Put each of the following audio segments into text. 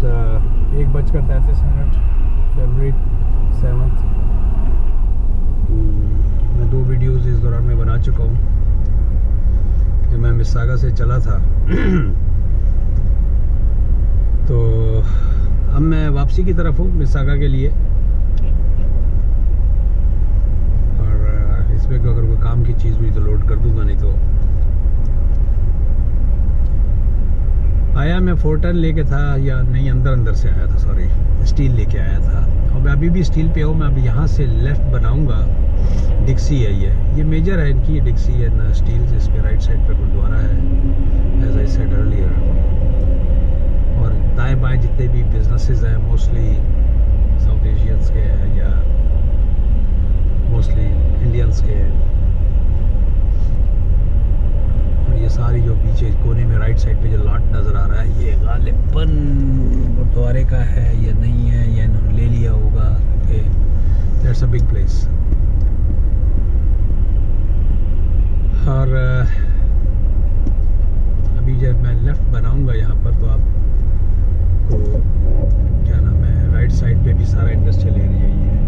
1:33 February 7th। मैं 2 videos इस दौरान में बना चुका हूँ। जब मैं मिसागा से चला था तो अब मैं वापसी की तरफ हूँ मिसागा के लिए। और इसमें अगर कोई काम की चीज़ हुई तो लोड कर दूंगा, नहीं तो आया मैं 4 टन लेके था, या नहीं अंदर से आया था, सॉरी स्टील लेके आया था। और मैं अभी भी स्टील पे हूँ। मैं अब यहाँ से लेफ़्ट बनाऊँगा। डिक्सी है ये मेजर है इनकी डिक्सी है स्टील। इसके राइट साइड पे गुरुद्वारा है एज आई सेड अर्लियर। और दाएं बाएं जितने भी बिजनेसेस हैं मोस्टली साउथ एशियंस के हैं या मोस्टली इंडियंस के हैं। और ये सारी जो पीछे कोने में राइट साइड पे जो लॉट नज़र आ रहा है, ये गालिबन गुरुद्वारे का है या नहीं है, या इन्होंने ले लिया होगा क्योंकि दैट्स अ बिग प्लेस। और अभी जब मैं लेफ़्ट बनाऊंगा यहाँ पर तो आपको क्या नाम है, राइट साइड पे भी सारा इंडस्ट्रियल एरिया ही है।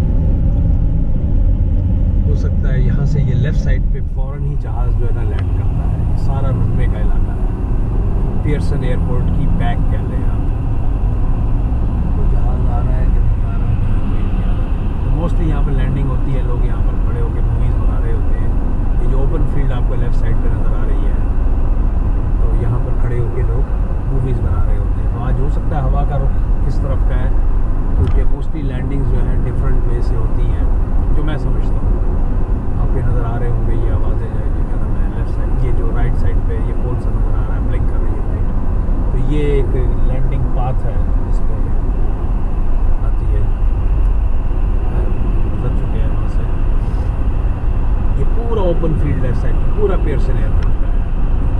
हो सकता है यहाँ से ये लेफ़्ट साइड पे फ़ौरन ही जहाज़ जो है ना लैंड करता है। ये सारा रनवे का इलाका है। पियर्सन एयरपोर्ट की बैक कह लें आप। तो जहाज़ आ रहा है कि नहीं आ रहा है, तो मोस्टली यहाँ पर लैंडिंग होती है। लोग यहाँ पर खड़े होकर मूवीज़ बना रहे होते हैं। ये जो ओपन फील्ड आपको लेफ़्ट साइड पे नज़र आ रही है, तो यहाँ पर खड़े होकर लोग मूवीज़ बना रहे होते हैं। तो आज हो सकता है हवा का रुख किस तरफ का है, क्योंकि मोस्टली लैंडिंग्स जो हैं डिफरेंट वे से होती हैं, जो मैं समझता हूँ। आपके नज़र आ रहे होंगे ये आवाज़ें जो है क्या नाम है, लेफ़्ट साइड ये जो राइट साइड पे ये पोल सा नज़र आ रहा है, ब्लिंक कर रही है लाइट। तो ये एक लैंडिंग पाथ है इस पर आती है, गुजर चुके हैं वहाँ से। ये पूरा ओपन फील्ड लेफ्ट साइड पूरा पियर्सन एयरपोर्ट का है।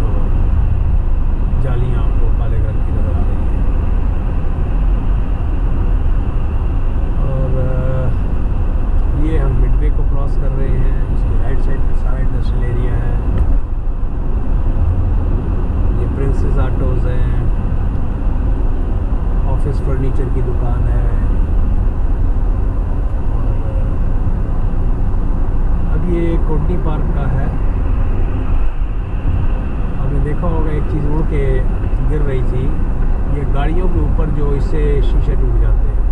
तो जालियाँ आपको काले रंग की नज़र आ रही है। और ये हम मिडवे को क्रॉस कर रहे हैं। इसके राइट साइड पे सारा इंडस्ट्रियल एरिया है। ये प्रिंसेस ऑटोज़ हैं, ऑफिस फर्नीचर की दुकान है। ये कोटनी पार्क का है। आपने देखा होगा एक चीज़ उड़ के गिर रही थी, ये गाड़ियों के ऊपर जो इससे शीशे टूट जाते हैं।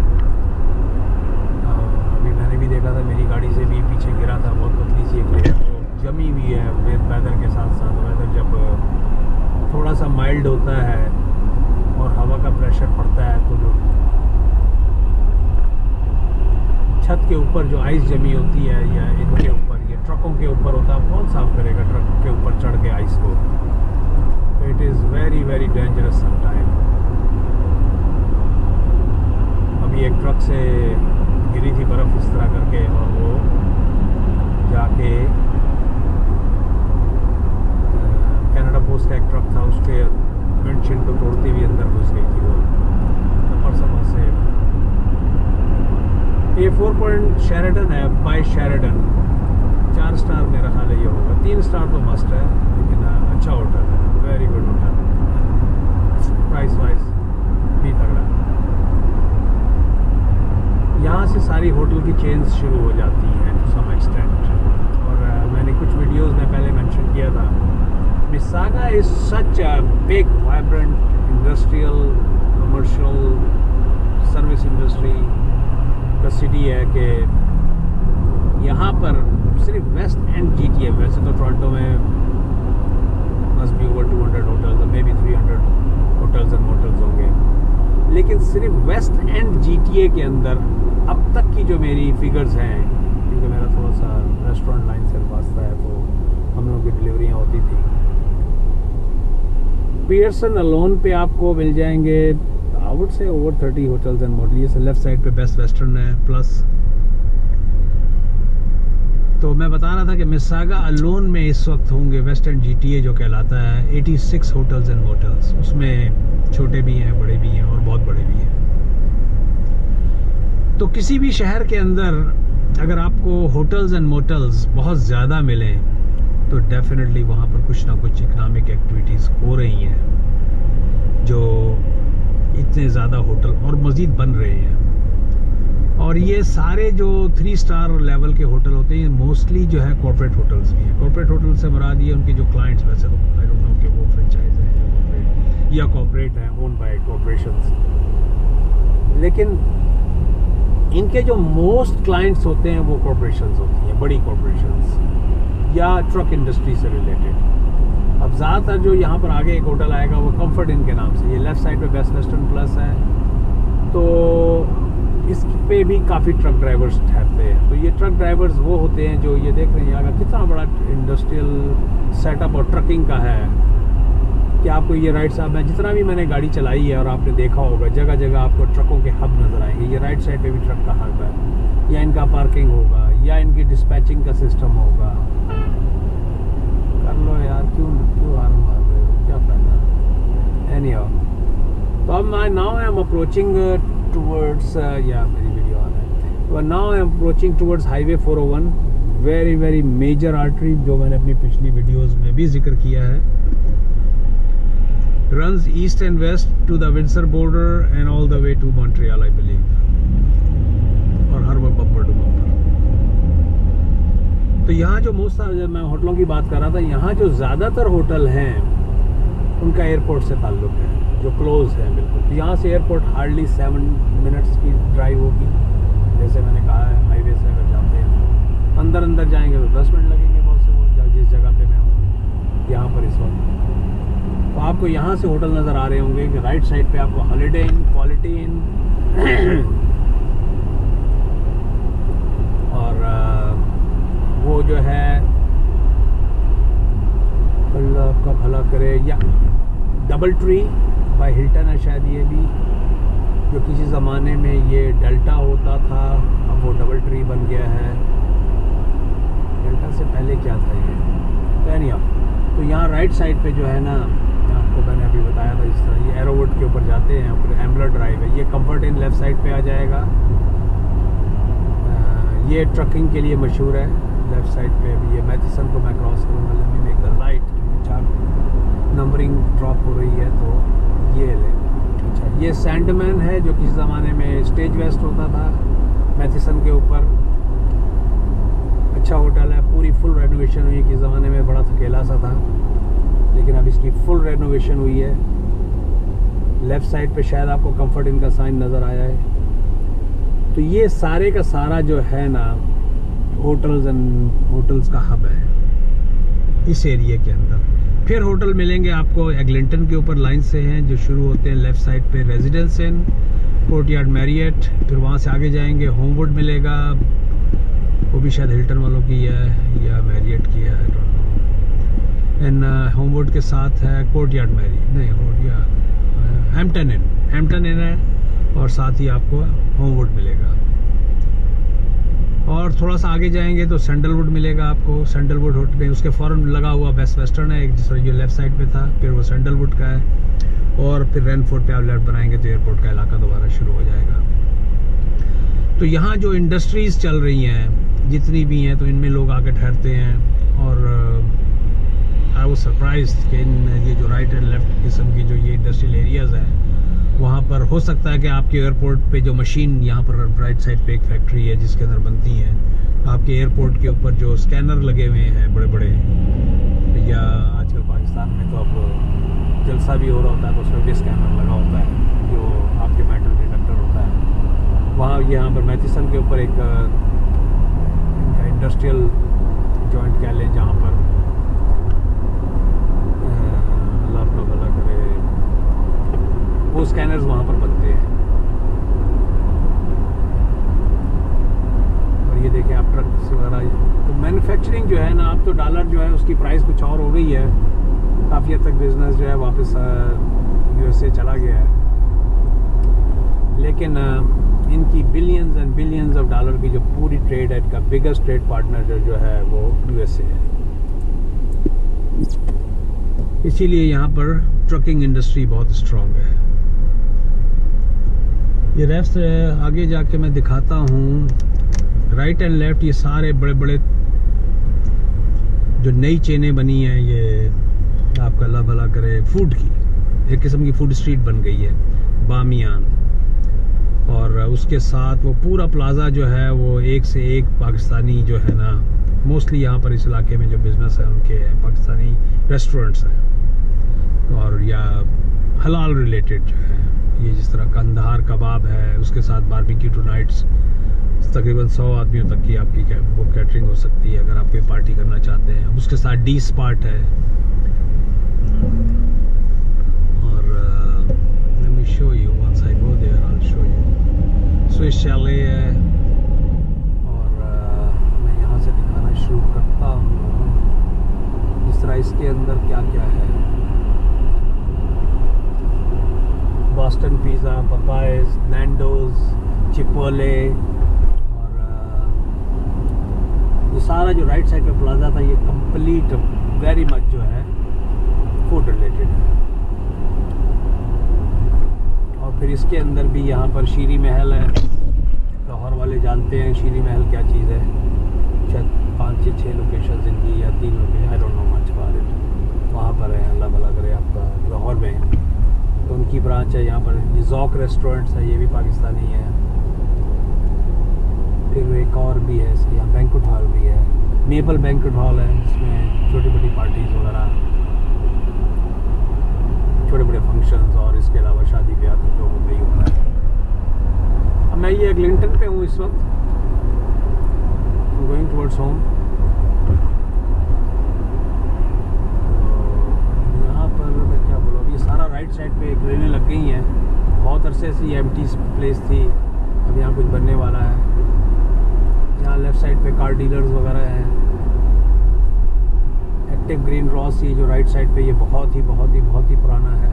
अभी मैंने भी देखा था, मेरी गाड़ी से भी पीछे गिरा था। बहुत पतली सी एक लेयर तो जमी हुई है वेदर के साथ साथ। वेदर जब थोड़ा सा माइल्ड होता है और हवा का प्रेशर पड़ता है तो जो छत के ऊपर जो आइस जमी होती है या इनके ऊपर ट्रकों के ऊपर होता है, कौन साफ करेगा ट्रक के ऊपर चढ़ के आइस को। तो it is very very dangerous sometime. अभी एक ट्रक से गिरी थी बर्फ़ इस तरह करके, और वो जाके कनाडा पोस्ट का एक ट्रक था, उसके विंडशील्ड को तोड़ते हुए अंदर घुस गई थी वो ऊपर से। ये 4 पॉइंट शेरडन है, बाय शेरडन। 4 स्टार मेरा ख्याल है ये होगा। 3 स्टार तो मस्ट है, लेकिन अच्छा होटल है, very good hotel. Price wise भी तगड़ा। यहाँ से सारी होटल की चेन्स शुरू हो जाती हैं टू सम एक्सटेंट। और मैंने कुछ वीडियोस में पहले मेंशन किया था, Mississauga is such a big vibrant industrial commercial service industry का सिटी है कि यहाँ पर सिर्फ वेस्ट एंड GTA, वैसे तो टोरंटो में must be over 200 hotels, may be 300 hotels and motels होंगे, लेकिन सिर्फ वेस्ट एंड GTA के अंदर अब तक की जो मेरी फिगर्स हैं, क्योंकि मेरा थोड़ा सा रेस्टोरेंट लाइन से वास्ता है तो हम लोग की डिलीवरियाँ होती थी। पियर्सन अलोन पे आपको मिल जाएंगे I would say over 30 hotels and motel. ये लेफ्ट साइड पे बेस्ट वेस्टर्न है प्लस। तो मैं बता रहा था कि मिसागा अलोन में इस वक्त होंगे वेस्ट एंड GTA जो कहलाता है 86 होटल्स एंड मोटल्स। उसमें छोटे भी हैं, बड़े भी हैं और बहुत बड़े भी हैं। तो किसी भी शहर के अंदर अगर आपको होटल्स एंड मोटल्स बहुत ज़्यादा मिलें तो डेफिनेटली वहाँ पर कुछ ना कुछ इकोनॉमिक एक्टिविटीज़ हो रही हैं जो इतने ज़्यादा होटल और मज़ीद बन रहे हैं। और ये सारे जो 3 स्टार लेवल के होटल होते हैं मोस्टली जो है कॉर्पोरेट होटल्स भी हैं। कॉर्पोरेट होटल से मुराद ये उनके जो क्लाइंट्स, वैसे तो आई डोंट नो कि वो फ्रेंचाइज हैं या कॉर्पोरेट हैं, ओन बाय कॉर्पोरेशंस, लेकिन इनके जो मोस्ट क्लाइंट्स होते हैं वो कॉर्पोरेशंस होती हैं, बड़ी कॉर्पोरेशंस या ट्रक इंडस्ट्री से रिलेटेड। अब ज़्यादातर जो यहाँ पर आगे एक होटल आएगा वो कंफर्ट इन के नाम से, ये लेफ़्ट साइड पे बेस्ट वेस्टर्न प्लस है, तो इस पे भी काफ़ी ट्रक ड्राइवर्स ठहरते हैं। तो ये ट्रक ड्राइवर्स वो होते हैं जो, ये देख रहे हैं यहाँ कितना बड़ा इंडस्ट्रियल सेटअप और ट्रकिंग का है कि आपको ये राइट साइड में जितना भी मैंने गाड़ी चलाई है और आपने देखा होगा जगह जगह आपको ट्रकों के हब नज़र आएंगे। ये राइट साइड पे भी ट्रक का हब है, या इनका पार्किंग होगा या इनकी डिस्पैचिंग का सिस्टम होगा। कर लो यार, क्यों हार मार रहे हो, क्या फ़ायदा। एनीहाउ, तो अब now I am approaching towards, या मेरी वीडियो आ रहा है, now I am approaching towards highway 401, very very major artery जो मैंने अपनी पिछली वीडियोज़ में भी जिक्र किया है। Runs east and west to the Windsor border and all the way to Montreal, I believe. और हर वक्त बम्पर टू बम्पर। तो यहाँ जो मोस्ट, जब मैं होटलों की बात कर रहा था, यहाँ जो ज़्यादातर होटल हैं उनका एयरपोर्ट से ताल्लुक़ है, जो क्लोज है बिल्कुल। तो यहाँ से एयरपोर्ट हार्डली 7 मिनट्स की ड्राइव होगी, जैसे मैंने कहा है। हाईवे से अगर जाते हैं अंदर जाएंगे तो 10 मिनट लगेंगे बहुत से बहुत, जिस जगह पे मैं हूँ यहाँ पर इस वक्त। तो आपको यहाँ से होटल नज़र आ रहे होंगे कि राइट साइड पे आपको हॉलिडे इन, क्वालिटी इन और वो जो है, अल्लाह आपका भला करे, या डबल ट्री बाय हिल्टन है शायद ये भी, जो किसी ज़माने में ये डेल्टा होता था, अब वो डबल ट्री बन गया है। डेल्टा से पहले क्या था ये, तो यहाँ राइट साइड पे जो है ना, आपको मैंने अभी बताया था इस तरह, ये एरोवुड के ऊपर जाते हैं, फिर एम्बलर ड्राइव है, ये कंफर्ट इन लेफ़्ट साइड पे आ जाएगा। ये ट्रकिंग के लिए मशहूर है, लेफ़्ट साइड पे भी। ये मैथिसन को मैं क्रॉस करूँगा, let me make the right, 4 numbering drop हो रही है, तो ये ले। अच्छा, ये सैंडमैन है जो किसी ज़माने में स्टेज वेस्ट होता था मैथिसन के ऊपर, अच्छा होटल है, पूरी फुल रेनोवेशन हुई। किस ज़माने में बड़ा थकेला सा था, लेकिन अब इसकी फुल रेनोवेशन हुई है। लेफ़्ट साइड पे शायद आपको कंफर्ट इन का साइन नज़र आया है। तो ये सारे का सारा जो है ना होटल्स का हब है इस एरिया के अंदर। फिर होटल मिलेंगे आपको एग्लिंटन के ऊपर लाइन से हैं, जो शुरू होते हैं लेफ़्ट साइड पे रेजिडेंस इन, कोर्टयार्ड मैरियट, फिर वहाँ से आगे जाएंगे होमवुड मिलेगा, वो भी शायद हिल्टन वालों की है या मैरियट की है, एंड होमवुड के साथ है कोर्टयार्ड हैम्पटन इन है, और साथ ही आपको होमवुड मिलेगा। और थोड़ा सा आगे जाएंगे तो सैंडलवुड मिलेगा आपको। सैंडलवुड होटल में उसके फ़ौरन लगा हुआ बेस्ट वेस्टर्न है, एक जो लेफ़्ट साइड पे था, फिर वो सैंडलवुड का है, और फिर रेनफोर्ड पे आप लेफ्ट बनाएंगे तो एयरपोर्ट का इलाका दोबारा शुरू हो जाएगा। तो यहाँ जो इंडस्ट्रीज़ चल रही हैं जितनी भी हैं, तो इनमें लोग आके ठहरते हैं। और आई वाज सरप्राइज्ड कि ये जो राइट एंड लेफ्ट किस्म की जो ये इंडस्ट्रियल एरियाज़ हैं, वहाँ पर हो सकता है कि आपके एयरपोर्ट पे जो मशीन, यहाँ पर राइट साइड पे एक फैक्ट्री है जिसके अंदर बनती हैं, आपके एयरपोर्ट के ऊपर जो स्कैनर लगे हुए हैं बड़े बड़े, या आजकल पाकिस्तान में तो अब जलसा भी हो रहा होता है तो उसमें भी स्कैनर लगा होता है जो आपके मेटल डिटेक्टर होता है। वहाँ यहाँ पर मैथिसन के ऊपर एक इनका इंडस्ट्रियल जॉइंट कह लें, जहाँ पर अल्लाह अपना भला करे, वो स्कैनर्स वहाँ पर बनते हैं। और ये देखें आप ट्रक वगैरह, तो मैन्युफैक्चरिंग जो है ना, अब तो डॉलर जो है उसकी प्राइस कुछ और हो गई है, काफ़ी हद तक बिजनेस जो है वापस यूएसए चला गया है, लेकिन इनकी billions and billions of dollar की जो पूरी ट्रेड है, इनका बिगेस्ट ट्रेड पार्टनर जो है वो यूएसए है। इसीलिए यहाँ पर ट्रकिंग इंडस्ट्री बहुत स्ट्रॉन्ग है। ये लेफ्ट आगे जाके मैं दिखाता हूँ, राइट एंड लेफ्ट ये सारे बड़े बड़े जो नई चेनें बनी हैं, ये आपका अल्लाह भला करे, फूड की एक किस्म की फूड स्ट्रीट बन गई है। बामियान, और उसके साथ वो पूरा प्लाज़ा जो है वो एक से एक पाकिस्तानी जो है ना, मोस्टली यहाँ पर इस इलाके में जो बिज़नेस है उनके पाकिस्तानी रेस्टोरेंट्स हैं, और या हलाल रिलेटेड जो है, ये जिस तरह कंधार कबाब है, उसके साथ बारबेक्यू टू नाइट्स, तकरीबन 100 आदमियों तक की आपकी वो कैटरिंग हो सकती है अगर आप कोई पार्टी करना चाहते हैं। उसके साथ डी स्पार्ट है, और let me show you once I go there, I will show you. Swiss Chalet है, और मैं यहाँ से दिखाना शुरू करता हूँ जिस तरह इसके अंदर क्या क्या है। Boston Pizza, Popeyes, Nando's, Chipotle, ये सारा जो राइट साइड पे प्लाजा था ये कंप्लीट वेरी मच जो है फूड रिलेटेड है। और फिर इसके अंदर भी यहाँ पर शीरी महल है, लाहौर वाले जानते हैं शीरी महल क्या चीज़ है, शायद 5 या 6 लोकेशन इनकी या 3 location, I don't know much about it. वहाँ पर है, अल्लाह भला करे, आपका लाहौर में तो उनकी ब्रांच है। यहाँ पर ये ज़ौक रेस्टोरेंट्स है, ये भी पाकिस्तानी है। फिर एक और भी है इसके यहाँ बैंक्वेट हॉल भी है, मेपल बैंक्वेट हॉल है, जिसमें छोटी बड़ी पार्टीज़ वगैरह, छोटे बड़े फंक्शंस, और इसके अलावा शादी ब्याह तो जो मुंबई होता है। अब मैं ये एग्लिंटन पे हूँ इस वक्त, गोइंग टुवर्ड्स होम। यहाँ पर मैं क्या बोलूँ, अब ये सारा राइट साइड पे ट्रेनें लग गई हैं, बहुत अरसे से ये एम्प्टी प्लेस थी, अब यहाँ कुछ बनने वाला है। यहाँ लेफ़्ट साइड पे कार डीलर्स वगैरह हैं। एक्टिव ग्रीन रॉस, ये जो राइट साइड पे ये बहुत ही पुराना है।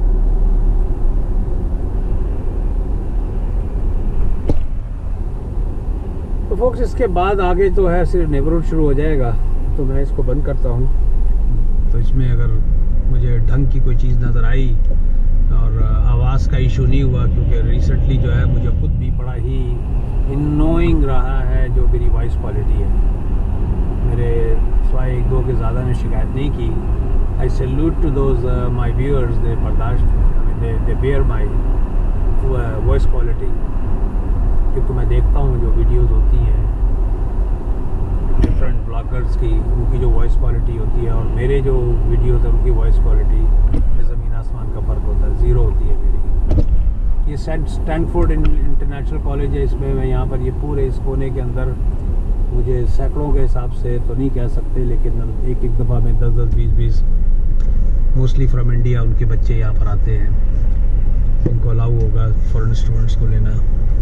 तो फोक्स इसके बाद आगे तो है सिर्फ नेबरहुड शुरू हो जाएगा, तो मैं इसको बंद करता हूँ। तो इसमें अगर मुझे ढंग की कोई चीज़ नज़र आई और आवाज़ का इशू नहीं हुआ, क्योंकि रिसेंटली जो है मुझे खुद भी बड़ा ही इनोइंग रहा है जो मेरी वॉइस क्वालिटी है। मेरे सिवाय 1-2 के ज़्यादा ने शिकायत नहीं की। I salute to those my viewers, they बर्दाश्त, they bear my voice quality, क्योंकि मैं देखता हूँ जो वीडियोस होती हैं डिफरेंट ब्लॉगर्स की, उनकी जो वॉइस क्वालिटी होती है और मेरे जो वीडियोस हैं उनकी वॉइस क्वालिटी में ज़मीन आसमान का फ़र्क होता है, ज़ीरो होती है मेरी। ये स्टैनफोर्ड इंटरनेशनल कॉलेज है, इसमें मैं यहाँ पर ये पूरे इस कोने के अंदर, मुझे सैकड़ों के हिसाब से तो नहीं कह सकते, लेकिन एक दफ़ा में 10-10, 20-20 मोस्टली फ्रॉम इंडिया उनके बच्चे यहाँ पर आते हैं, उनको अलाउ होगा फॉरेन स्टूडेंट्स को लेना।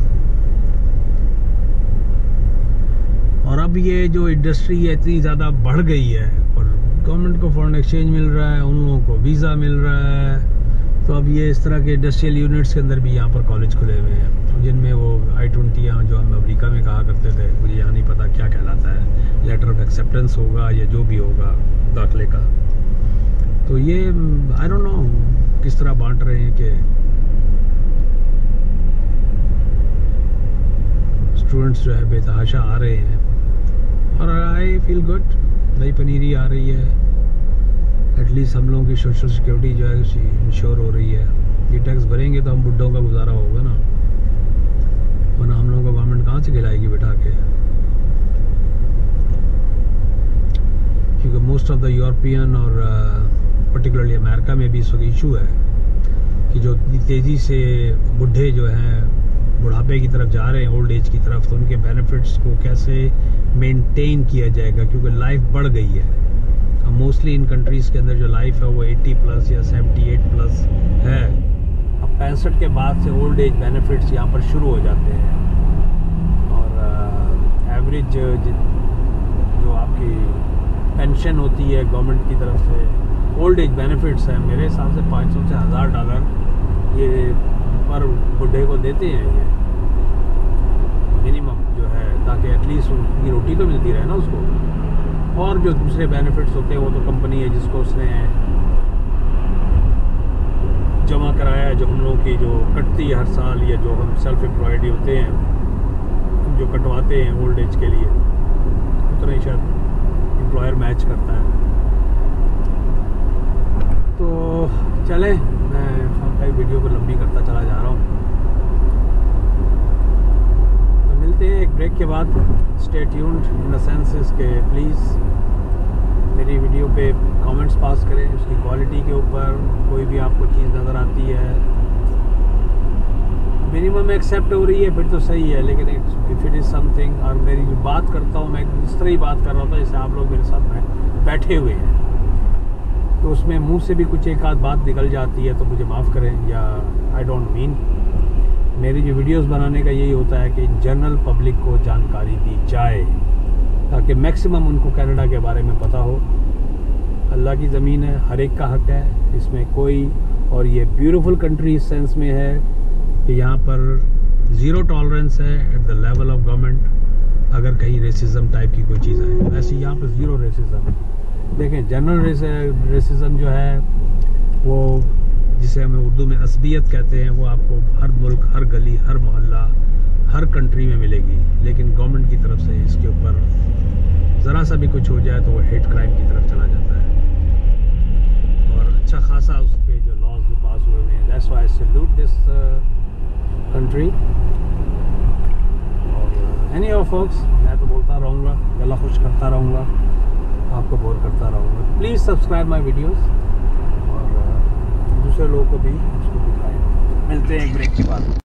और अब ये जो इंडस्ट्री है इतनी ज़्यादा बढ़ गई है, और गवर्नमेंट को फॉरेन एक्सचेंज मिल रहा है, उन लोगों को वीज़ा मिल रहा है, तो अब ये इस तरह के इंडस्ट्रियल यूनिट्स के अंदर भी यहाँ पर कॉलेज खुले हुए हैं, जिनमें वो I-20 जो हम अमेरिका में कहा करते थे, मुझे यहाँ नहीं पता क्या कहलाता है, लेटर ऑफ एक्सेप्टेंस होगा या जो भी होगा दाखिले का। तो ये आई डोंट नो किस तरह बांट रहे हैं कि स्टूडेंट्स जो है बेतहाशा आ रहे हैं, और आई फील गुड, नई पनीरी आ रही है, एटलीस्ट हम लोगों की सोशल सिक्योरिटी जो है उसी इंश्योर हो रही है। ये टैक्स भरेंगे तो हम बुड्ढों का गुजारा होगा ना, वरना हम लोगों को गवर्नमेंट कहाँ से खिलाएगी बैठा के। क्योंकि मोस्ट ऑफ द यूरोपियन और पर्टिकुलरली अमेरिका में भी इस वक्त इशू है कि जो तेज़ी से बुढ़े जो हैं बुढ़ापे की तरफ जा रहे हैं, ओल्ड एज की तरफ, तो उनके बेनिफिट्स को कैसे मेंटेन किया जाएगा, क्योंकि लाइफ बढ़ गई है। अब मोस्टली इन कंट्रीज़ के अंदर जो लाइफ है वो 80+ या 78+ है। अब 65 के बाद से ओल्ड एज बेनिफिट्स यहाँ पर शुरू हो जाते हैं, और एवरेज जो आपकी पेंशन होती है गवर्नमेंट की तरफ से, ओल्ड एज बेनिफिट्स हैं, मेरे हिसाब से $500 से $1000 ये पर बुढ़े को देते हैं, ये मिनिमम जो है, ताकि एटलीस्ट उनकी रोटी तो मिलती रहे ना उसको। और जो दूसरे बेनिफिट्स होते हैं वो तो कंपनी है जिसको उसने जमा कराया है, जो हम लोगों की जो कटती है हर साल, या जो हम सेल्फ एम्प्लॉयड होते हैं जो कटवाते हैं ओल्ड एज के लिए, उतना ही शायद एम्प्लॉयर मैच करता है। तो चलें, मैं भाई वीडियो को लंबी करता चला जा रहा हूँ। तो मिलते हैं एक ब्रेक के बाद। Stay tuned in the sense के प्लीज़ मेरी वीडियो पे कमेंट्स पास करें उसकी क्वालिटी के ऊपर। कोई भी आपको चीज़ नज़र आती है मिनिमम एक्सेप्ट हो रही है फिर तो सही है, लेकिन इफ़ इट इज़ समथिंग, और मेरी जो बात करता हूँ मैं इस तरह ही बात कर रहा था जैसे आप लोग मेरे साथ बैठे हुए हैं, तो उसमें मुंह से भी कुछ एक आध बात निकल जाती है तो मुझे माफ़ करें, या आई डोंट मीन। मेरी जो वीडियोस बनाने का यही होता है कि जनरल पब्लिक को जानकारी दी जाए ताकि मैक्सिमम उनको कनाडा के बारे में पता हो। अल्लाह की ज़मीन है, हर एक का हक है इसमें कोई, और ये ब्यूटीफुल कंट्री इस सेंस में है कि यहाँ पर ज़ीरो टॉलरेंस है at the level of government. अगर कहीं रेसिज्म टाइप की कोई चीज़ है, वैसे यहाँ पर ज़ीरो रेसिज्म है। देखें जनरल रेसिज्म जो है वो जिसे हमें उर्दू में असबियत कहते हैं, वो आपको हर मुल्क, हर गली, हर मोहल्ला, हर कंट्री में मिलेगी, लेकिन गवर्नमेंट की तरफ से इसके ऊपर ज़रा सा भी कुछ हो जाए तो वो हेट क्राइम की तरफ चला जाता है। और अच्छा खासा उस पर जो लॉज भी पास हुए हैं, that's why I salute this country. और एनी ऑफ फोक्स, मैं तो बोलता रहूँगा, गला खुश करता रहूँगा, आपको बोर करता रहूँगा। प्लीज़ सब्सक्राइब माई वीडियोस और दूसरे लोगों को भी उसको दिखाएं। मिलते हैं एक ब्रेक के बाद।